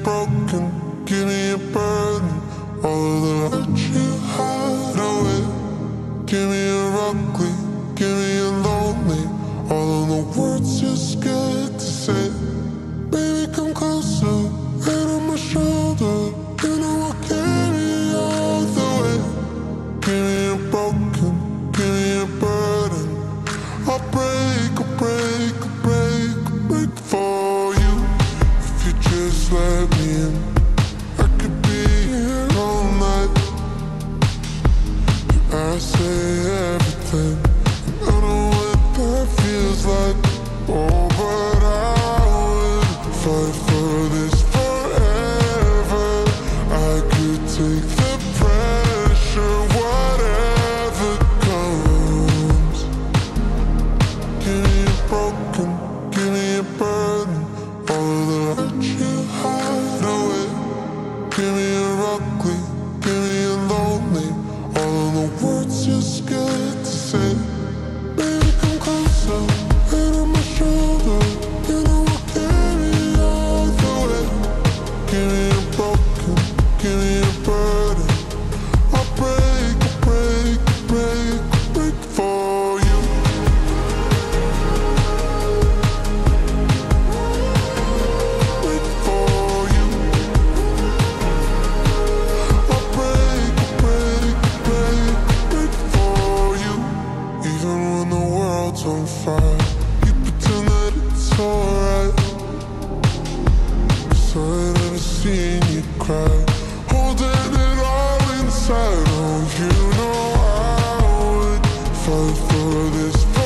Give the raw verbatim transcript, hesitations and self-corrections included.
broken, give me a burden. All of the hurt you hide away. Give me a ugly, give me a lonely. All of the words you're scared to say. Baby, come closer, head on my shoulder. You know I'll carry you all the way. Give me a broken, give me a burden. I'll break, I'll break, I'll break, I'll break for you. If you just let me in, I could be here all night. I say everything, and I know what that feels like. Oh, but I would fight for this forever. I could take the pressure, whatever comes. Give me a broken, give me a burden. All of the hurt you hide away. Give me a ugly, give me a lonely. All of the words you're scared to say. Baby, come closer, head on my shoulder. You know I'll carry you all the way. Give me a broken, give me a burden. I'll break, I'll break, I'll break, I'll break for you. Break for you. I'll break, I'll break, I'll break, I'll break for you. Even when the world's on fire, you pretend that it's alright. 'Cause I ain't never seen you cry, holding it all inside. Oh, you know I would fight for this.